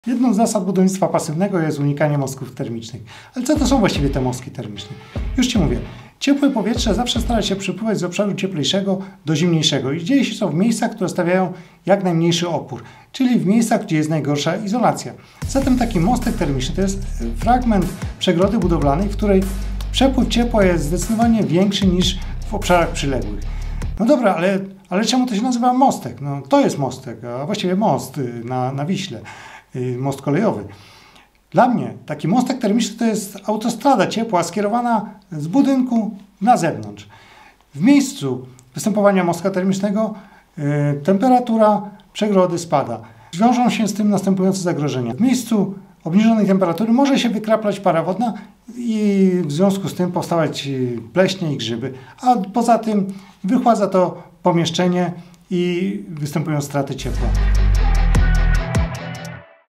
Jedną z zasad budownictwa pasywnego jest unikanie mostków termicznych. Ale co to są właściwie te mostki termiczne? Już Ci mówię. Ciepłe powietrze zawsze stara się przepływać z obszaru cieplejszego do zimniejszego i dzieje się to w miejscach, które stawiają jak najmniejszy opór, czyli w miejscach, gdzie jest najgorsza izolacja. Zatem taki mostek termiczny to jest fragment przegrody budowlanej, w której przepływ ciepła jest zdecydowanie większy niż w obszarach przyległych. No dobra, ale czemu to się nazywa mostek? No to jest mostek, a właściwie most na Wiśle, most kolejowy. Dla mnie taki mostek termiczny to jest autostrada ciepła skierowana z budynku na zewnątrz. W miejscu występowania mostka termicznego temperatura przegrody spada. Wiążą się z tym następujące zagrożenia. W miejscu obniżonej temperatury może się wykraplać para wodna i w związku z tym powstawać pleśnie i grzyby, a poza tym wychładza to pomieszczenie i występują straty ciepła.